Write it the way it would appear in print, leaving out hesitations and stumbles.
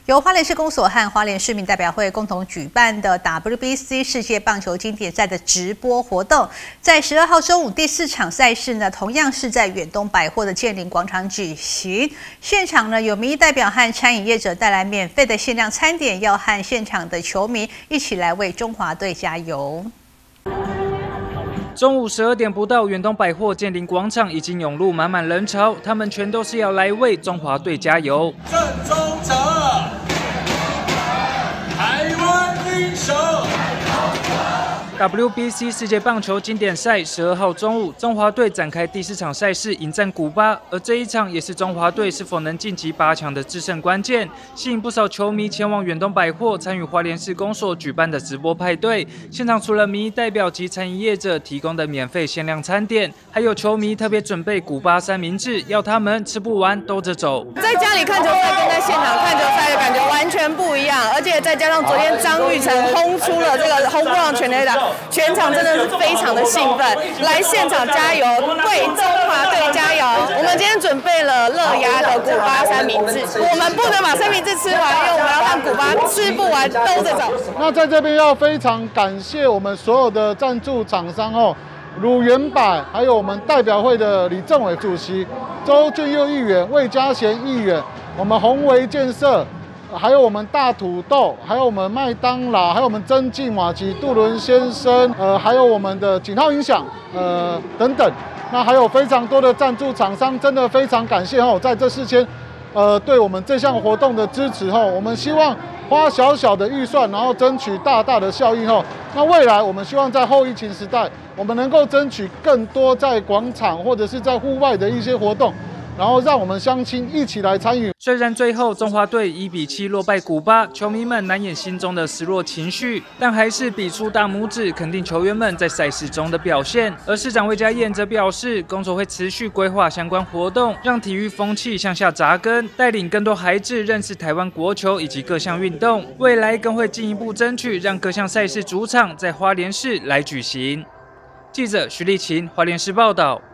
由花莲市公所和花莲市民代表会共同举办的 WBC 世界棒球经典赛的直播活动，在12号中午第4场赛事呢，同样是在远东百货的建林广场举行。现场呢有民意代表和餐饮业者带来免费的限量餐点，要和现场的球迷一起来为中华队加油。 中午12点不到，远东百货建林广场已经涌入满满人潮，他们全都是要来为中华队加油。 正宗者，台湾英雄。 WBC 世界棒球经典赛12号中午，中华队展开第4场赛事，迎战古巴。而这一场也是中华队是否能晋级8强的制胜关键，吸引不少球迷前往远东百货参与花莲市公所举办的直播派对。现场除了民意代表及餐饮业者提供的免费限量餐点，还有球迷特别准备古巴三明治，要他们吃不完兜着走。 在家里看球赛跟在现场看球赛的感觉完全不一样，而且再加上昨天张育成轰出了这个轰不全垒打。 全场真的是非常的兴奋，来现场加油，为中华队加油！我们今天准备了乐鸭的古巴三明治，我们不能把三明治吃完，因为我们要让古巴吃不完兜着走。 那在这边要非常感谢我们所有的赞助厂商哦，鲁元百，还有我们代表会的李政委主席、周俊佑议员、魏家贤议员，我们宏维建设。 还有我们大土豆，还有我们麦当劳，还有我们曾记马吉、杜伦先生，还有我们的景浩音响，等等。那还有非常多的赞助厂商，真的非常感谢哦，在这4天，对我们这项活动的支持哦。我们希望花小小的预算，然后争取大大的效益哦。那未来我们希望在后疫情时代，我们能够争取更多在广场或者是在户外的一些活动。 然后让我们乡亲一起来参与。 虽然最后中华队1比7落败古巴，球迷们难掩心中的失落情绪，但还是比出大拇指，肯定球员们在赛事中的表现。而市长魏家燕则表示，公所会持续规划相关活动，让体育风气向下扎根，带领更多孩子认识台湾国球以及各项运动。未来更会进一步争取，让各项赛事主场在花莲市来举行。记者徐立琴，花莲市报道。